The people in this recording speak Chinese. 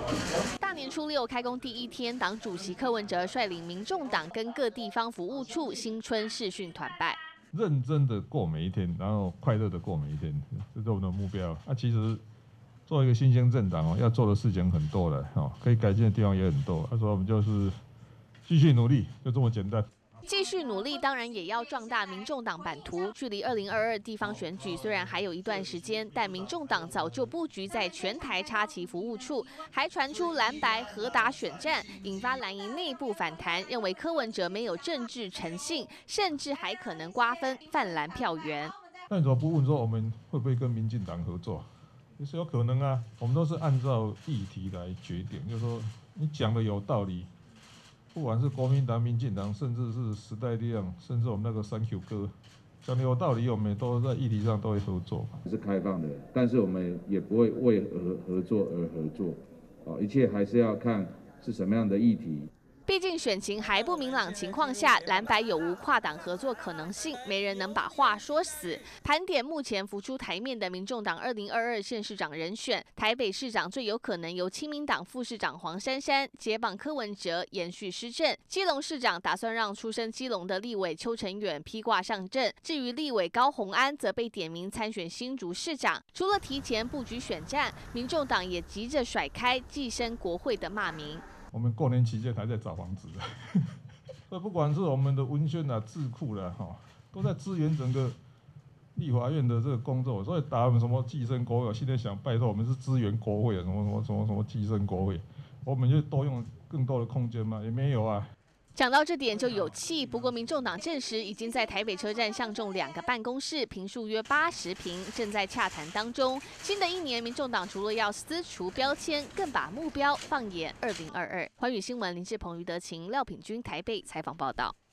大年初六开工第一天，党主席柯文哲率领民众党跟各地方服务处新春视讯团拜， 认真的过每一天，然后快乐的过每一天，这是我们的目标。其实作为一个新兴政党要做的事情很多了可以改进的地方也很多。他说我们就是继续努力，就这么简单。 继续努力，当然也要壮大民众党版图。距离2022地方选举虽然还有一段时间，但民众党早就布局在全台插旗服务处，还传出蓝白合打选战，引发蓝营内部反弹，认为柯文哲没有政治诚信，甚至还可能瓜分泛蓝票源。 那你怎么不问说我们会不会跟民进党合作？也是有可能啊，我们都是按照议题来决定，就是说你讲的有道理。不管是国民党、民进党，甚至是时代力量，甚至我们那个3Q 哥，讲的有道理，我们也都在议题上都会合作。 是开放的，但是我们也不会为合作而合作，一切还是要看是什么样的议题。 毕竟选情还不明朗情况下，蓝白有无跨党合作可能性，没人能把话说死。盘点目前浮出台面的民众党2022县市长人选，台北市长最有可能由亲民党副市长黄珊珊接棒柯文哲延续施政。基隆市长打算让出身基隆的立委邱成远披挂上阵，至于立委高虹安则被点名参选新竹市长。除了提前布局选战，民众党也急着甩开寄生国会的骂名。 我们过年期间还在找房子所以不管是我们的文宣智库都在支援整个立法院的这个工作。所以打我们什么寄生国会，我现在想拜托我们是支援国会什么寄生国会，我们就多用更多的空间嘛，也没有啊。 讲到这点就有气，不过民众党证实已经在台北车站相中2个办公室，坪数约80坪，正在洽谈当中。新的一年，民众党除了要撕除标签，更把目标放眼2022。寰宇新闻林志鹏、余德晴、廖品君台北采访报道。